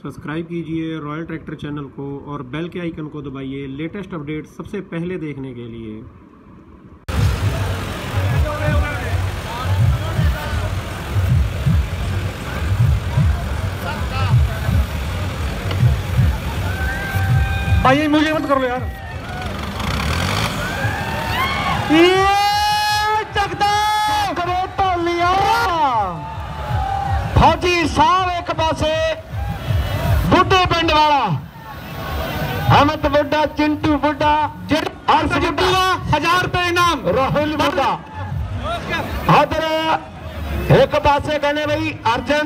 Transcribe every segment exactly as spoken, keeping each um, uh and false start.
Subscribe कीजिए royal tractor channel को और बेल के आइकन को दबाइए लेटेस्ट अपडेट सबसे पहले देखने के लिए। भाई मुझे मत कर लो यार। फौजी साहब एक पासे बुड्ढे पिंड वाला अहमद बुड्ढा चिंटू बुड्ढा अर्श बुड्ढा हजार रुपए इनाम राहुल बुड्ढा उधर एक पासे कहने भाई अर्जन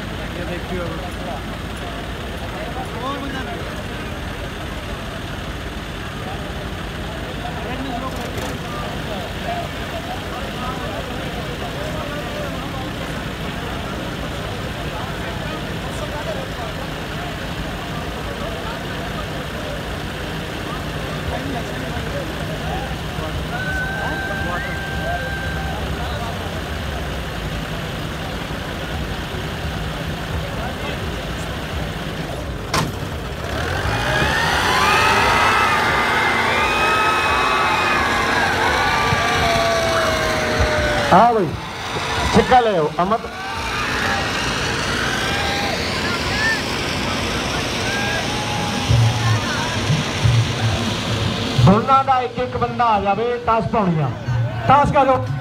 हाँ भाई छिक्का ले आओ अमत दोनों का एक एक बंदा आ जाए टास पाउनिया टास करो।